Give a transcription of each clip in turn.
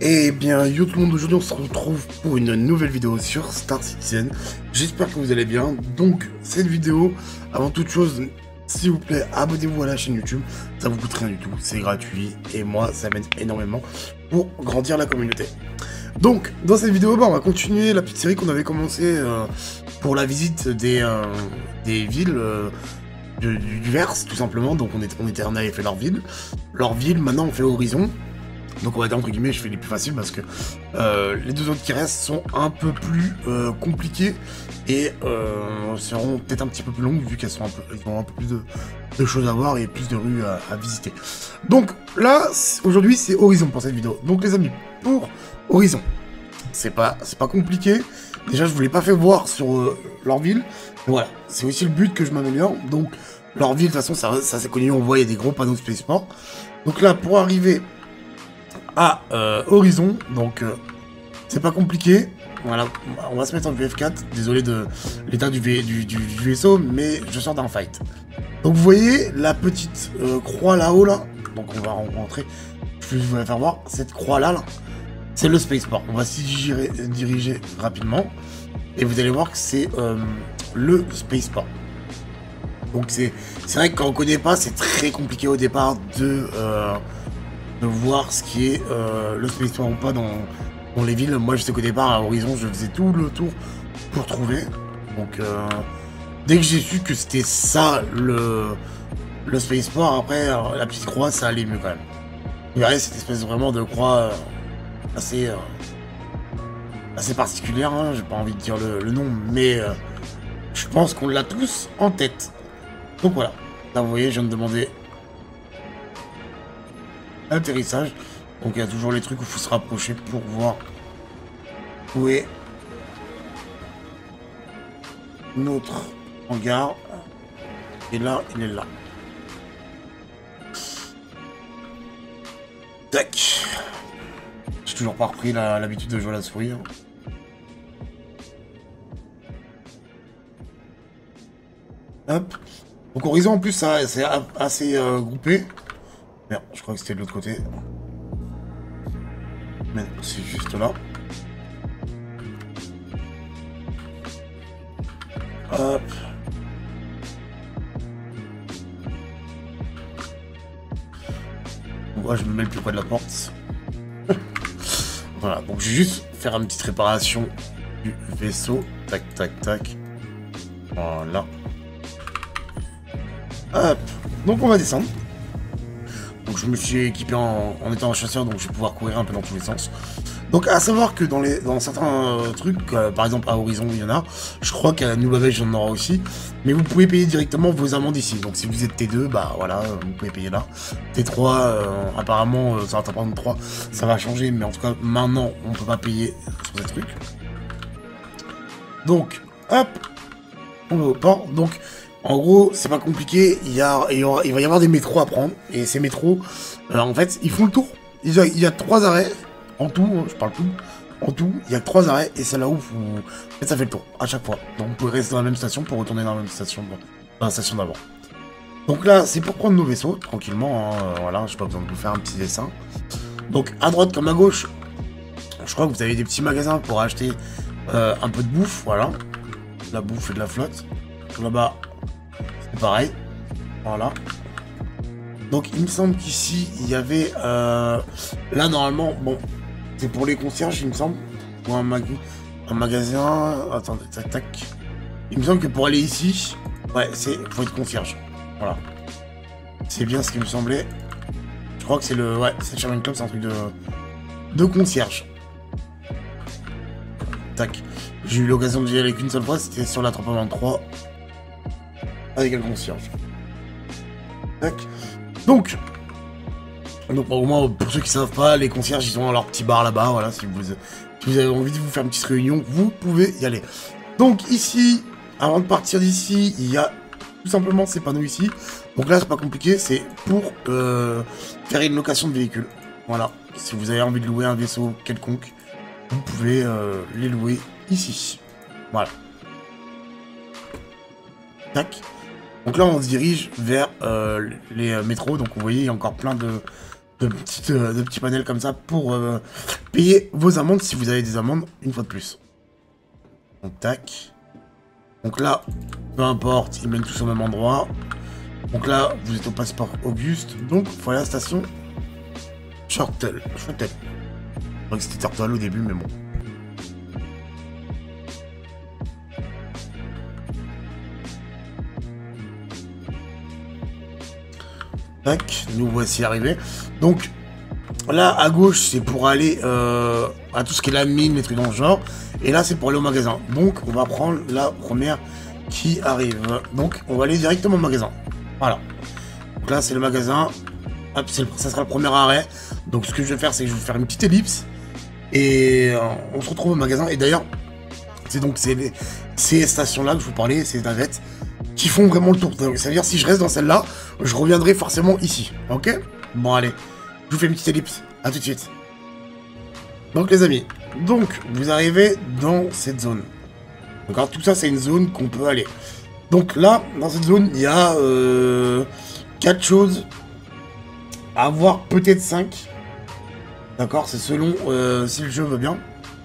Eh bien, yo tout le monde, aujourd'hui on se retrouve pour une nouvelle vidéo sur Star Citizen. J'espère que vous allez bien. Donc, cette vidéo, avant toute chose, s'il vous plaît, abonnez-vous à la chaîne YouTube. Ça vous coûte rien du tout, c'est gratuit. Et moi, ça m'aide énormément pour grandir la communauté. Donc, dans cette vidéo, on va continuer la petite série qu'on avait commencé pour la visite des villes du Verse, tout simplement. Donc, on avait fait leur ville. Maintenant, on fait Horizon. Donc on va dire entre guillemets, je fais les plus faciles parce que les deux autres qui restent sont un peu plus compliquées et seront peut-être un petit peu plus longues vu qu'elles ont un peu plus de choses à voir et plus de rues à visiter. Donc là, aujourd'hui c'est Horizon pour cette vidéo. Donc les amis, pour Horizon, c'est pas compliqué. Déjà je vous l'ai pas fait voir sur leur ville. Voilà, c'est aussi le but que je m'améliore. Donc leur ville de toute façon ça c'est connu, on voit il y a des gros panneaux de Spaceport. Donc là pour arriver à Horizon, donc c'est pas compliqué. Voilà, on va se mettre en VF4. Désolé de l'état du vaisseau, mais je sors d'un fight. Donc vous voyez la petite croix là-haut là. Donc on va rentrer. Je vais vous la faire voir. Cette croix là, c'est le Spaceport. On va s'y diriger rapidement et vous allez voir que c'est le Spaceport. Donc c'est vrai que quand on connaît pas, c'est très compliqué au départ de voir ce qui est le Spaceport ou pas dans les villes. Moi je sais qu'au départ à Horizon je faisais tout le tour pour trouver. Donc dès que j'ai su que c'était ça le Spaceport, après la petite croix ça allait mieux quand même. Vous verrez cette espèce vraiment de croix assez particulière, hein. J'ai pas envie de dire le nom, mais je pense qu'on l'a tous en tête. Donc voilà, là vous voyez je viens de demander atterrissage, donc il y a toujours les trucs où il faut se rapprocher pour voir où est notre hangar, et là il est là. Tac, j'ai toujours pas repris l'habitude de jouer à la souris, hein. Hop, donc Horizon en plus ça c'est assez groupé. Merde, je crois que c'était de l'autre côté. Mais c'est juste là. Hop. Moi, je me mets le plus près de la porte. Voilà, donc je vais juste faire une petite réparation du vaisseau. Tac, tac, tac. Voilà. Hop. Donc on va descendre. Donc je me suis équipé en étant un chasseur, donc je vais pouvoir courir un peu dans tous les sens. Donc à savoir que dans certains trucs, par exemple à Horizon il y en a, je crois qu'à New Babbage il y en aura aussi, mais vous pouvez payer directement vos amendes ici. Donc si vous êtes T2, bah voilà, vous pouvez payer là. T3, apparemment, ça va prendre 3, ça va changer, mais en tout cas maintenant on peut pas payer sur ces trucs. Donc, hop, on va au port, donc... En gros, c'est pas compliqué, il va y avoir des métros à prendre, et ces métros, en fait, ils font le tour. Il y a 3 arrêts, en tout, hein, je parle tout, en tout, il y a 3 arrêts, et c'est là où en fait, ça fait le tour, à chaque fois. Donc vous pouvez rester dans la même station pour retourner dans la même station, dans la station d'avant. Donc là, c'est pour prendre nos vaisseaux, tranquillement, hein, voilà, j'ai pas besoin de vous faire un petit dessin. Donc à droite comme à gauche, je crois que vous avez des petits magasins pour acheter un peu de bouffe, voilà. De la bouffe et de la flotte. Là-bas, c'est pareil, voilà. Donc il me semble qu'ici il y avait là normalement, bon, c'est pour les concierges il me semble, pour un magasin. Attendez, tac tac. Il me semble que pour aller ici, ouais, faut être concierge, voilà. C'est bien ce qui me semblait. Je crois que c'est c'est Sherman Club, c'est un truc de concierge. Tac. J'ai eu l'occasion d'y aller qu'une seule fois, c'était sur la 323. Avec un concierge. Tac. Donc au moins pour ceux qui savent pas, les concierges ils ont leur petit bar là-bas, voilà, si vous avez envie de vous faire une petite réunion, vous pouvez y aller. Donc ici, avant de partir d'ici, il y a tout simplement ces panneaux ici. Donc là c'est pas compliqué, c'est pour faire une location de véhicule. Voilà, si vous avez envie de louer un vaisseau quelconque, vous pouvez les louer ici. Voilà. Tac. Donc là, on se dirige vers les métros. Donc vous voyez, il y a encore plein de petits panels comme ça pour payer vos amendes si vous avez des amendes une fois de plus. Donc tac. Donc là, peu importe, ils mènent tous au même endroit. Donc là, vous êtes au passeport Auguste. Donc voilà la station Shortel. Je crois que c'était Turtle au début, mais bon. Tac, nous voici arrivés. Donc là, à gauche, c'est pour aller à tout ce qui est la mine, les trucs dans le genre. Et là, c'est pour aller au magasin. Donc, on va prendre la première qui arrive. Donc, on va aller directement au magasin. Voilà. Donc là, c'est le magasin. Hop, ça sera le premier arrêt. Donc, ce que je vais faire, c'est que je vais faire une petite ellipse. Et on se retrouve au magasin. Et d'ailleurs, c'est donc ces stations-là que je vous parlais, ces navettes, qui font vraiment le tour. C'est-à-dire, si je reste dans celle-là, je reviendrai forcément ici. Ok? Bon, allez. Je vous fais une petite ellipse. À tout de suite. Donc, les amis. Donc, vous arrivez dans cette zone. Donc, alors, tout ça, c'est une zone qu'on peut aller. Donc là, dans cette zone, il y a 4 choses. À voir, peut-être 5. D'accord, c'est selon si le jeu veut bien.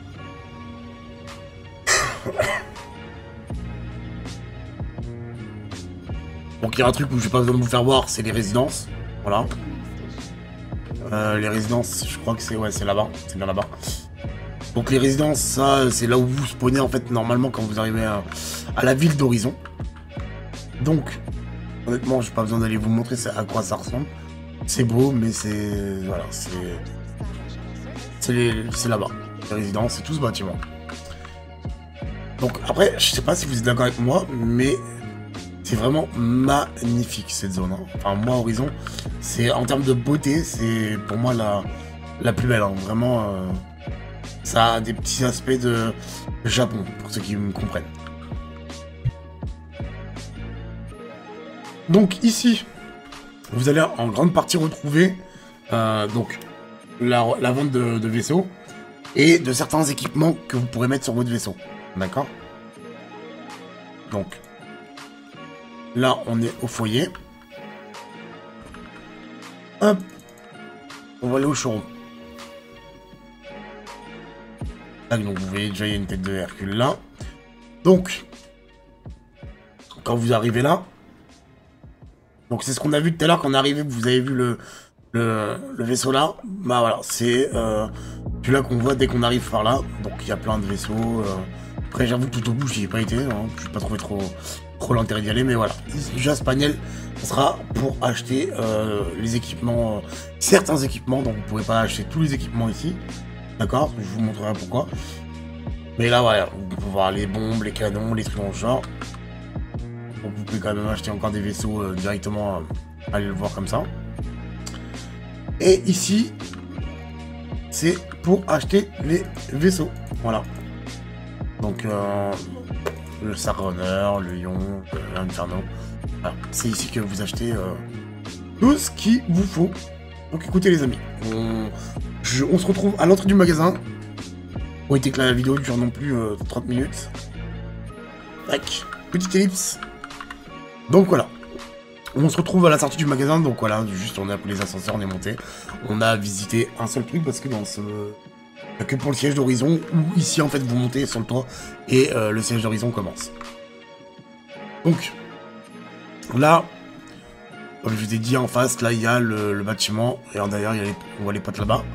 Donc il y a un truc où je n'ai pas besoin de vous faire voir, c'est les résidences. Voilà. Les résidences, je crois que c'est c'est là-bas. C'est bien là-bas. Donc les résidences, ça, c'est là où vous spawnez en fait normalement quand vous arrivez à la ville d'Horizon. Donc, honnêtement, j'ai pas besoin d'aller vous montrer à quoi ça ressemble. C'est beau, mais c'est... Voilà, c'est là-bas. Les résidences, c'est tout ce bâtiment. Donc après, je sais pas si vous êtes d'accord avec moi, mais c'est vraiment magnifique cette zone. Hein. Enfin, moi, Horizon, c'est en termes de beauté, c'est pour moi la plus belle. Hein. Vraiment, ça a des petits aspects de Japon, pour ceux qui me comprennent. Donc ici, vous allez en grande partie retrouver donc la vente de vaisseaux et de certains équipements que vous pourrez mettre sur votre vaisseau. D'accord? Donc, là, on est au foyer. Hop. On va aller au showroom. Donc, vous voyez déjà, il y a une tête de Hercule là. Donc, quand vous arrivez là, donc c'est ce qu'on a vu tout à l'heure quand on est arrivé, vous avez vu le vaisseau là. Bah voilà, c'est celui-là qu'on voit dès qu'on arrive par là. Donc il y a plein de vaisseaux. Après j'avoue tout au bout j'y ai pas été, hein. Je n'ai pas trouvé trop l'intérêt d'y aller, mais voilà. Déjà ce panel, ça sera pour acheter les équipements, certains équipements, donc vous ne pourrez pas acheter tous les équipements ici. D'accord? Je vous montrerai pourquoi. Mais là voilà, vous pouvez voir les bombes, les canons, les trucs dans le genre. Donc vous pouvez quand même acheter encore des vaisseaux directement, allez le voir comme ça. Et ici, c'est pour acheter les vaisseaux. Voilà. Donc le Star Runner, le Lion, l'Inferno. Voilà. C'est ici que vous achetez tout ce qu'il vous faut. Donc écoutez les amis, on se retrouve à l'entrée du magasin. Pour éviter que la vidéo dure non plus 30 minutes. Tac, petite ellipse. Donc voilà, on se retrouve à la sortie du magasin, donc voilà, juste on a pris les ascenseurs, on est monté. On a visité un seul truc parce que dans ce... Il n'y a que pour le siège d'Horizon, où ici en fait vous montez sur le toit et le siège d'Horizon commence. Donc, là, comme je vous ai dit en face, là il y a le bâtiment, et d'ailleurs on voit les potes là-bas.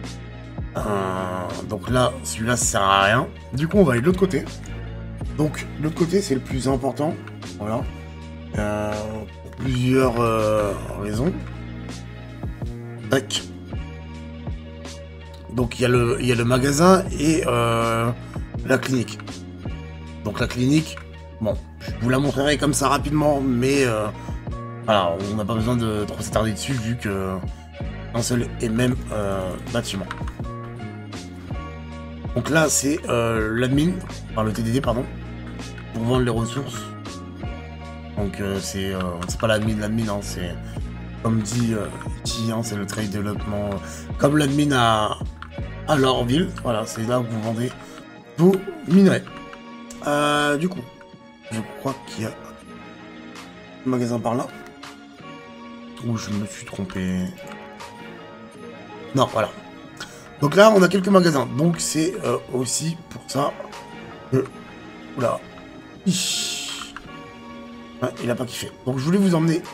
Donc là, celui-là ça sert à rien. Du coup on va aller de l'autre côté. Donc l'autre côté c'est le plus important, voilà. Pour plusieurs raisons. Tac. Donc il y a le magasin et la clinique. Donc la clinique, bon, je vous la montrerai comme ça rapidement, mais voilà, on n'a pas besoin de trop s'attarder dessus vu que un seul et même bâtiment. Donc là c'est l'admin, enfin le TDD pardon, pour vendre les ressources. Donc c'est pas l'admin, hein, c'est comme dit ici, hein, c'est le trade développement, comme l'admin à Lorville, voilà, c'est là où vous vendez vos minerais. Du coup, je crois qu'il y a un magasin par là, où je me suis trompé. Non, voilà. Donc là, on a quelques magasins. Donc c'est aussi pour ça que... Oula. Ouais, il a pas kiffé. Donc je voulais vous emmener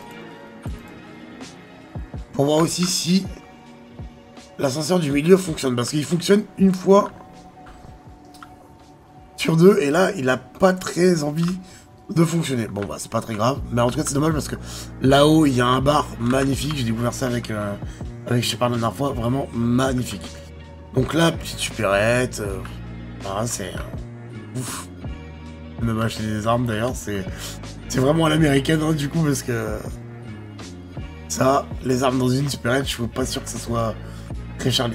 pour voir aussi si l'ascenseur du milieu fonctionne. Parce qu'il fonctionne une fois sur deux. Et là, il a pas très envie de fonctionner. Bon, bah c'est pas très grave. Mais en tout cas, c'est dommage parce que là-haut, il y a un bar magnifique. J'ai découvert ça avec je sais pas la dernière fois. Vraiment magnifique. Donc là, petite supérette. Voilà, c'est... ouf. Même acheter des armes d'ailleurs, c'est vraiment à l'américaine hein, du coup parce que ça, les armes dans une supérette, je suis pas sûr que ça soit très Charlie.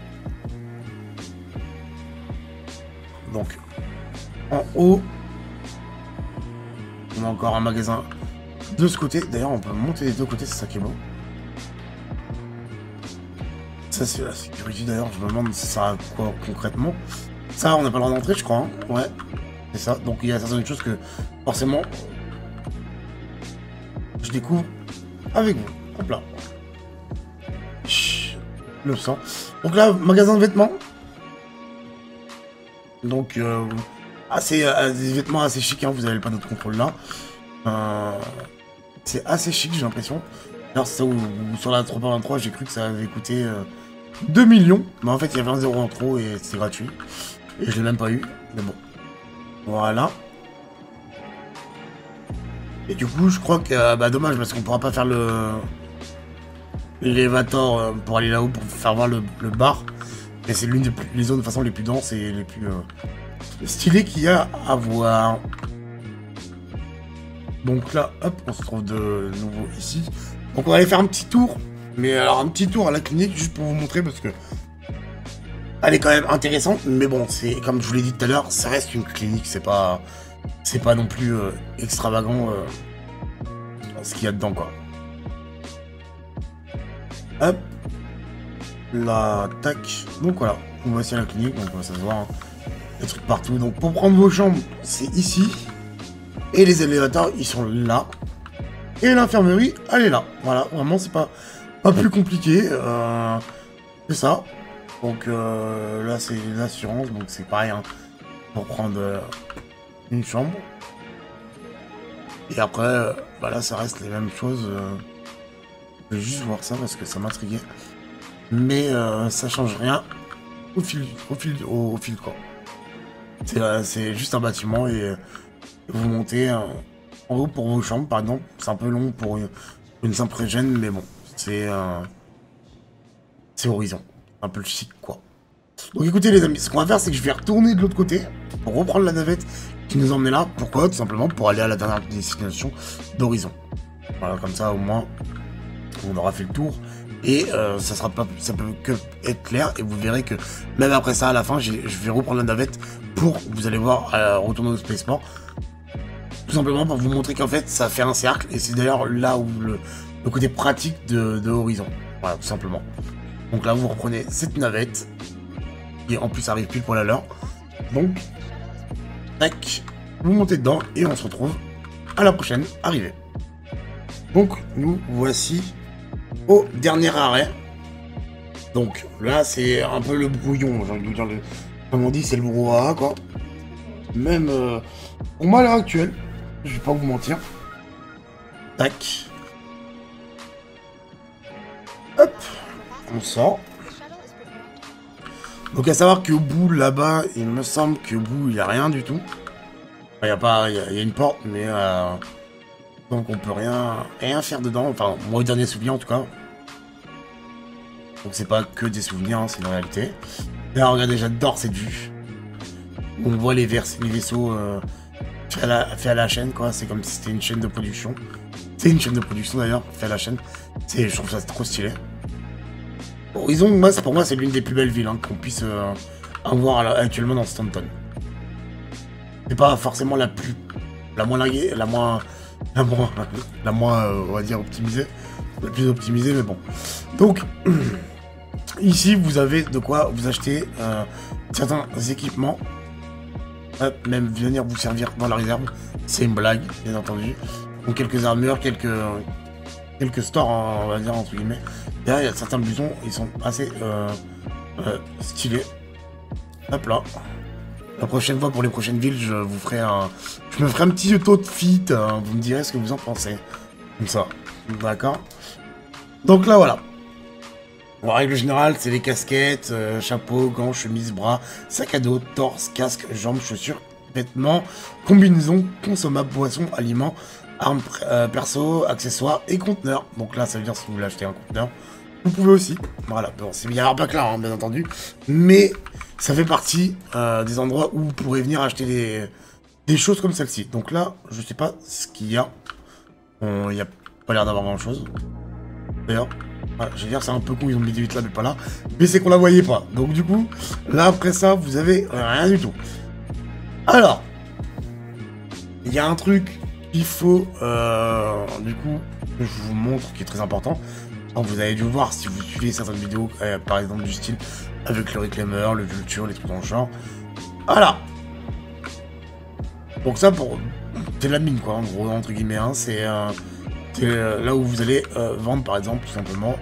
Donc en haut, on a encore un magasin de ce côté. D'ailleurs, on peut monter des deux côtés, c'est ça qui est beau. Ça c'est la sécurité d'ailleurs, je me demande si ça sert à quoi concrètement. Ça, on n'a pas le droit d'entrer, je crois. Hein. Ouais. C'est ça, donc il y a certaines choses que forcément je découvre avec vous. Hop là. Chut, le sang. Donc là, magasin de vêtements. Donc des vêtements assez chics, hein, vous avez le panneau de contrôle là. C'est assez chic, j'ai l'impression. Alors c'est ça où sur la 323 j'ai cru que ça avait coûté 2 millions. Mais en fait il y avait un 0 en trop et c'est gratuit. Et je l'ai même pas eu. Mais bon. Voilà. Et du coup, je crois que... bah, dommage, parce qu'on pourra pas faire l'élévateur pour aller là-haut, pour faire voir le bar. Mais c'est l'une des zones, de façon, les plus denses et les plus stylées qu'il y a à voir. Donc là, hop, on se trouve de nouveau ici. Donc on va aller faire un petit tour. Mais alors, un petit tour à la clinique, juste pour vous montrer, parce que... elle est quand même intéressante, mais bon, c'est comme je vous l'ai dit tout à l'heure, ça reste une clinique, c'est pas non plus extravagant ce qu'il y a dedans, quoi. Hop, là, tac, donc voilà, on va ici à la clinique, donc ça se voit, hein, des trucs partout. Donc pour prendre vos chambres, c'est ici, et les élévateurs, ils sont là, et l'infirmerie, elle est là. Voilà, vraiment, c'est pas plus compliqué, c'est ça. Donc là c'est l'assurance, donc c'est pareil hein, pour prendre une chambre. Et après, bah là ça reste les mêmes choses. Je vais juste voir ça parce que ça m'intriguait. Mais ça change rien au fil quoi. C'est juste un bâtiment et vous montez en haut pour vos chambres par exemple. C'est un peu long pour une simple gêne, mais bon, c'est Horizon. Un peu le chic quoi. Donc écoutez les amis, ce qu'on va faire c'est que je vais retourner de l'autre côté pour reprendre la navette qui nous emmenait là. Pourquoi? Tout simplement pour aller à la dernière destination d'Horizon. Voilà, comme ça au moins on aura fait le tour et ça peut que être clair et vous verrez que même après ça à la fin je vais reprendre la navette pour, vous allez voir, retourner au spaceport. Tout simplement pour vous montrer qu'en fait ça fait un cercle et c'est d'ailleurs là où le côté pratique de Horizon. Voilà, tout simplement. Donc là, vous reprenez cette navette, qui en plus arrive pile poil à l'heure. Donc, tac, vous montez dedans et on se retrouve à la prochaine arrivée. Donc, nous voici au dernier arrêt. Donc là, c'est un peu le brouillon, j'ai envie de vous dire. Comme on dit, c'est le brouhaha, quoi. Même pour moi, à l'heure actuelle, je vais pas vous mentir. Tac. Hop. On sort. Donc à savoir qu'au bout, là-bas, il me semble qu'au bout, il n'y a rien du tout. Il y a une porte, mais... donc on peut rien faire dedans. Enfin, moi, au dernier souvenir, en tout cas. Donc c'est pas que des souvenirs, hein, c'est une réalité. Là, regardez, j'adore cette vue. On voit les vaisseaux faits à la chaîne, quoi. C'est comme si c'était une chaîne de production. C'est une chaîne de production, d'ailleurs, faite à la chaîne. Je trouve ça trop stylé. Horizon, pour moi, c'est l'une des plus belles villes hein, qu'on puisse avoir actuellement dans Stanton. C'est pas forcément la moins larguée, la moins, on va dire, optimisée. La plus optimisée, mais bon. Donc, ici, vous avez de quoi vous acheter certains équipements. Même venir vous servir dans la réserve. C'est une blague, bien entendu. Donc, quelques armures, quelques stores, on va dire, entre guillemets. Derrière, il y a certains boutons, ils sont assez stylés. Hop là. La prochaine fois, pour les prochaines villes, je me ferai un petit auto de fit. Vous me direz ce que vous en pensez. Comme ça. D'accord. Donc là, voilà. En règle générale, c'est les casquettes, chapeau, gants, chemise, bras, sac à dos, torse, casque, jambes, chaussures, vêtements, combinaisons, consommables, boissons, aliments, armes perso, accessoires et conteneurs. Donc là, ça veut dire si vous voulez acheter un conteneur, vous pouvez aussi. Voilà, bon, c'est bien pas clair, hein, bien entendu. Mais ça fait partie des endroits où vous pourrez venir acheter des choses comme celle-ci. Donc là, je sais pas ce qu'il y a. Il n'y a pas l'air d'avoir grand-chose. D'ailleurs, je vais dire c'est un peu con, ils ont mis des 8 là, mais pas là. Mais c'est qu'on la voyait pas. Donc du coup, là, après ça, vous avez rien du tout. Alors, il y a un truc qu'il faut, du coup, que je vous montre, qui est très important. Alors, vous avez dû voir si vous suivez certaines vidéos, par exemple du style avec le Reclaimer, le Vulture, les trucs dans le genre. Voilà. Donc ça, c'est de la mine, quoi, en gros, entre guillemets. Hein, c'est là où vous allez vendre, par exemple, tout simplement.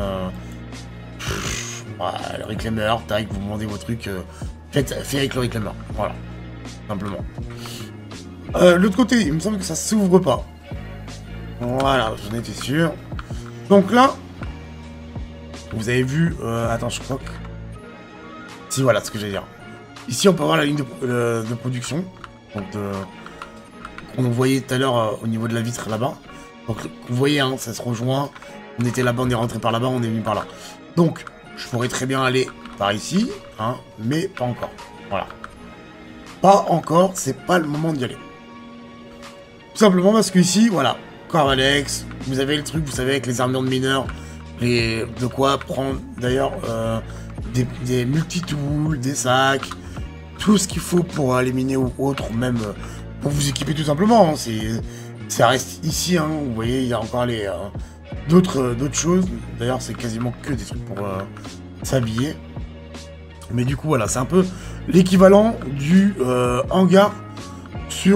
Voilà, le Reclaimer, tac, vous vendez vos trucs. Faites avec le Reclaimer. Voilà. Simplement. L'autre côté, il me semble que ça s'ouvre pas. Voilà, j'en étais sûr. Donc là, vous avez vu... attends, je crois que... Si, voilà ce que j'allais dire. Ici, on peut voir la ligne de production. Donc, qu'on voyait tout à l'heure au niveau de la vitre là-bas. Donc, vous voyez, hein, ça se rejoint. On était là-bas, on est rentré par là-bas, on est venu par là. Donc, je pourrais très bien aller par ici, hein, mais pas encore. Voilà. Pas encore, c'est pas le moment d'y aller. Tout simplement parce que ici, voilà, Corvalex, vous avez le truc, vous savez, avec les armures de mineurs, de quoi prendre, d'ailleurs, des multi-tools, des sacs, tout ce qu'il faut pour aller miner ou autre, même pour vous équiper tout simplement. Hein, ça reste ici, hein, vous voyez, il y a encore d'autres choses. D'ailleurs, c'est quasiment que des trucs pour s'habiller. Mais du coup, voilà, c'est un peu l'équivalent du hangar sur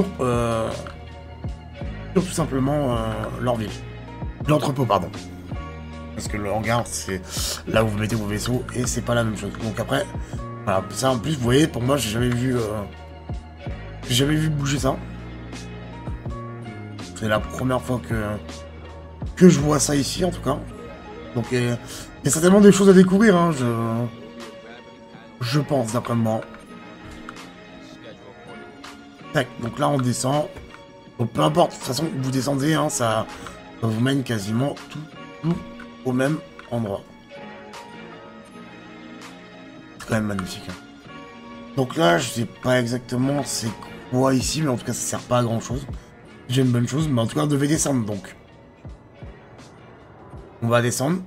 tout simplement leur ville. L'entrepôt, pardon. Parce que le hangar, c'est là où vous mettez vos vaisseaux et c'est pas la même chose. Donc après, voilà, ça en plus, vous voyez, pour moi, j'ai jamais vu bouger ça. C'est la première fois que je vois ça ici, en tout cas. Donc, il y a certainement des choses à découvrir, hein, je pense, d'après moi. Tac, donc là, on descend. Donc, peu importe, de toute façon, vous descendez, hein, ça vous mène quasiment tout au même endroit. C'est quand même magnifique. Hein. Donc là, je sais pas exactement c'est quoi ici, mais en tout cas, ça sert pas à grand chose. J'ai une bonne chose, mais en tout cas, on devait descendre, donc. On va descendre.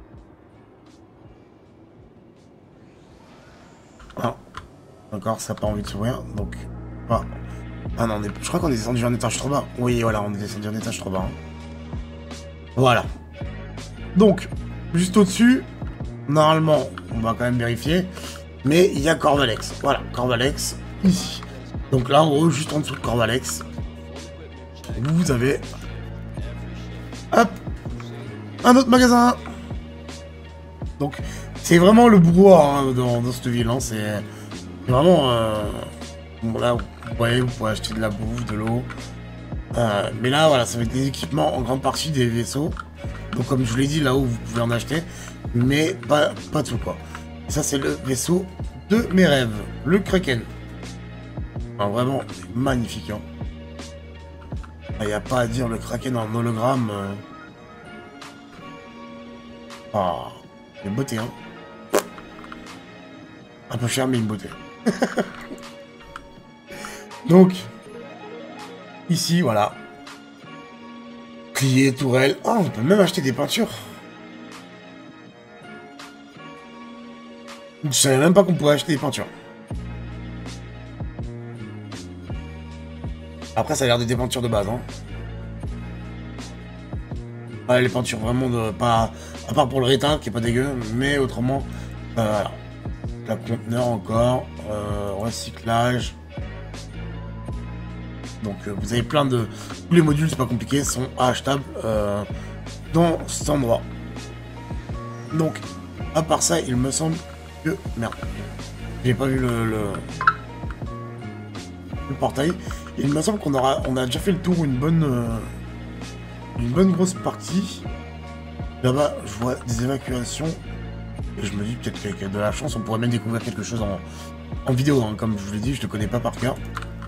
Ah. D'accord, ça n'a pas envie de s'ouvrir, donc... Ah, ah non, je crois qu'on est descendu un étage trop bas. Oui, voilà, on est descendu un étage trop bas. Hein. Voilà. Donc, juste au-dessus, normalement, on va quand même vérifier, mais il y a Corvalex. Voilà, Corvalex, ici. Donc là, en gros, juste en dessous de Corvalex, vous avez... Hop, un autre magasin. Donc, c'est vraiment le brouhaha hein, dans cette ville. Hein. C'est vraiment... bon, là, vous voyez, vous pouvez acheter de la bouffe, de l'eau. Mais là, voilà, ça va être des équipements en grande partie des vaisseaux. Donc, comme je vous l'ai dit, là-haut, vous pouvez en acheter. Mais pas tout, quoi. Ça, c'est le vaisseau de mes rêves. Le Kraken. Enfin, vraiment, magnifique. Hein. Il n'y a pas à dire, le Kraken en hologramme. Ah, une beauté, hein. Un peu cher, mais une beauté. Donc, ici, voilà. Plié, tourelle. Oh, on peut même acheter des peintures. Je savais même pas qu'on pouvait acheter des peintures. Après, ça a l'air d'être des peintures de base, hein. Ouais, les peintures vraiment de... pas... À part pour le rétin, qui est pas dégueu, mais autrement... voilà. La conteneur encore. Recyclage. Donc, vous avez plein de... Tous les modules, c'est pas compliqué, sont achetables dans cet endroit. Donc, à part ça, il me semble que... Merde. J'ai pas vu le portail. Il me semble qu'on a déjà fait le tour une bonne grosse partie. Là-bas, je vois des évacuations. Et je me dis peut-être qu'avec de la chance, on pourrait même découvrir quelque chose en vidéo. Hein. Comme je vous l'ai dit, je ne connais pas par cœur.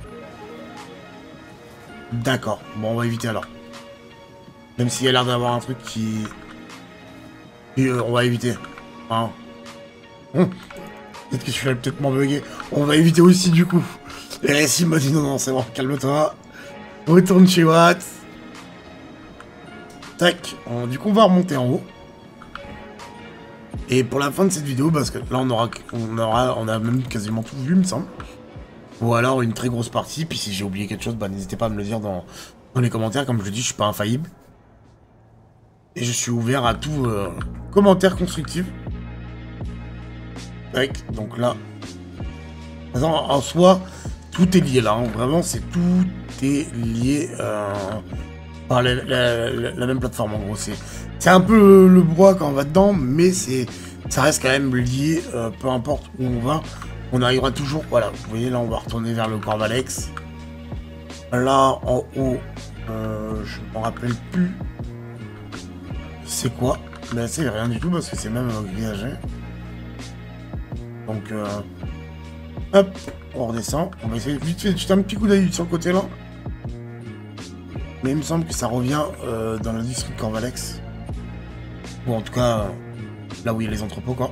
D'accord. Bon, on va éviter alors. Même s'il y a l'air d'avoir un truc qui... on va éviter. Hein. Peut-être que je vais peut-être m'en bugger. On va éviter aussi du coup. Et récit m'a dit non, c'est bon, calme-toi. Retourne chez Watt. Tac. Du coup, on va remonter en haut. Et pour la fin de cette vidéo, parce que là, on a même quasiment tout vu, il me semble. Ou alors une très grosse partie. Puis si j'ai oublié quelque chose, bah, n'hésitez pas à me le dire dans les commentaires. Comme je le dis, je suis pas infaillible. Et je suis ouvert à tout commentaire constructif. Tac. Donc là, en soi, tout est lié là. Hein. Vraiment, tout est lié par la même plateforme. En gros, c'est un peu le bois quand on va dedans, mais ça reste quand même lié. Peu importe où on va, on arrivera toujours. Voilà, vous voyez là, on va retourner vers le Corvalex. Là, en haut, je m'en rappelle plus. C'est quoi? Mais c'est rien du tout parce que c'est même grillagé. Donc, hop, on redescend. On va essayer vite fait de jeter un petit coup d'œil sur le côté là. Mais il me semble que ça revient dans le district Corvalex. Ou en tout cas, là où il y a les entrepôts quoi.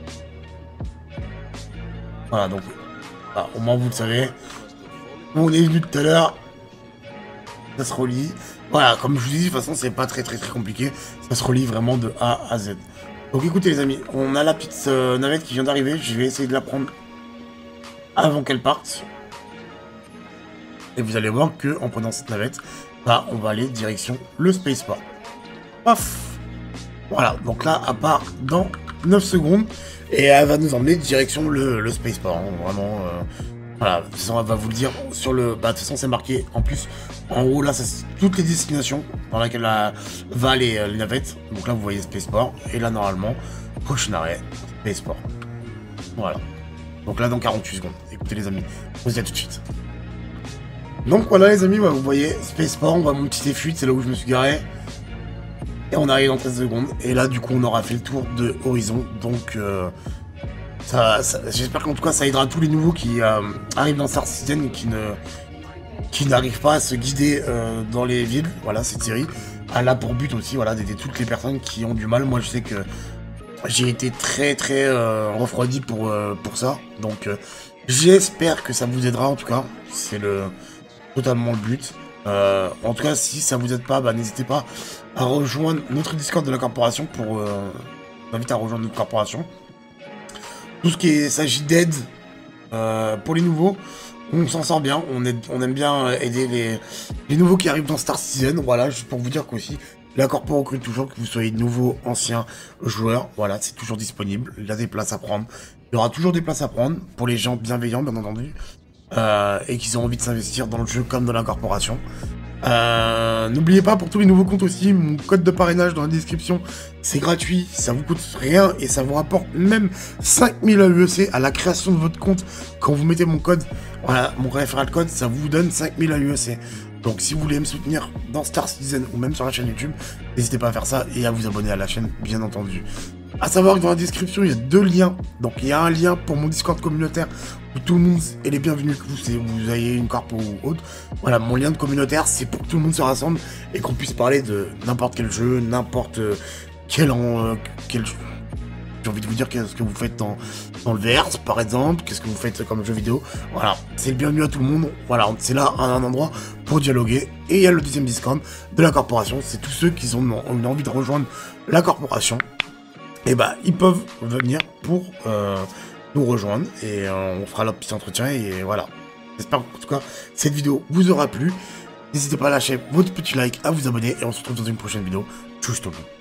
Voilà, donc, bah, au moins vous le savez. On est venu tout à l'heure. Ça se relie. Voilà, comme je vous dis, de toute façon, c'est pas très compliqué. Ça se relie vraiment de A à Z. Donc écoutez les amis, on a la petite navette qui vient d'arriver. Je vais essayer de la prendre avant qu'elle parte. Et vous allez voir que en prenant cette navette, bah, on va aller direction le spaceport. Paf. Voilà, donc là, à part dans 9 secondes. Et elle va nous emmener direction le spaceport. Hein, vraiment... Voilà, de toute façon, elle va vous le dire sur le... Bah, de toute façon, c'est marqué en plus. En haut, là, c'est toutes les destinations dans lesquelles va les navettes. Donc là, vous voyez Spaceport. Et là, normalement, prochain arrêt, Spaceport. Voilà. Donc là, dans 48 secondes. Écoutez, les amis, on se dit à tout de suite. Donc voilà, les amis, bah, vous voyez Spaceport. On voit mon petit fuite, c'est là où je me suis garé. Et on arrive dans 13 secondes. Et là, du coup, on aura fait le tour de Horizon. Donc... j'espère qu'en tout cas ça aidera tous les nouveaux qui arrivent dans Star Citizen et qui n'arrivent pas à se guider dans les villes. Voilà, cette série elle a pour but aussi, voilà, d'aider toutes les personnes qui ont du mal. Moi je sais que j'ai été très refroidi pour ça. Donc j'espère que ça vous aidera en tout cas. C'est totalement le but. En tout cas, si ça vous aide pas, bah, n'hésitez pas à rejoindre notre Discord de la corporation pour... je vous invite à rejoindre notre corporation. Tout ce qui s'agit d'aide pour les nouveaux, on s'en sort bien. On aime bien aider les nouveaux qui arrivent dans Star Citizen. Voilà, juste pour vous dire qu'aussi, la corpo recrute toujours, que vous soyez nouveau, ancien, joueur. Voilà, c'est toujours disponible. Il y a des places à prendre. Il y aura toujours des places à prendre pour les gens bienveillants, bien entendu. Et qui ont envie de s'investir dans le jeu comme dans la corporation. N'oubliez pas, pour tous les nouveaux comptes aussi, mon code de parrainage dans la description, c'est gratuit, ça vous coûte rien et ça vous rapporte même 5000 AUEC à la création de votre compte. Quand vous mettez mon code, voilà, mon référent code, ça vous donne 5000 AUEC. Donc si vous voulez me soutenir dans Star Citizen ou même sur la chaîne YouTube, n'hésitez pas à faire ça et à vous abonner à la chaîne, bien entendu. A savoir que dans la description, il y a 2 liens. Donc il y a un lien pour mon Discord communautaire où tout le monde est les bienvenus, que vous ayez une corpo ou autre. Voilà, mon lien de communautaire, c'est pour que tout le monde se rassemble et qu'on puisse parler de n'importe quel jeu, n'importe quel jeu. J'ai envie de vous dire qu'est-ce que vous faites dans le VR, par exemple, qu'est-ce que vous faites comme jeu vidéo. Voilà, c'est le bienvenu à tout le monde. Voilà, c'est là un endroit pour dialoguer. Et il y a le deuxième Discord de la corporation. C'est tous ceux qui ont une envie de rejoindre la corporation. Et bah, ils peuvent venir pour nous rejoindre. Et on fera leur petit entretien. Et voilà. J'espère en tout cas cette vidéo vous aura plu. N'hésitez pas à lâcher votre petit like, à vous abonner. Et on se retrouve dans une prochaine vidéo. Tchuss tout le monde.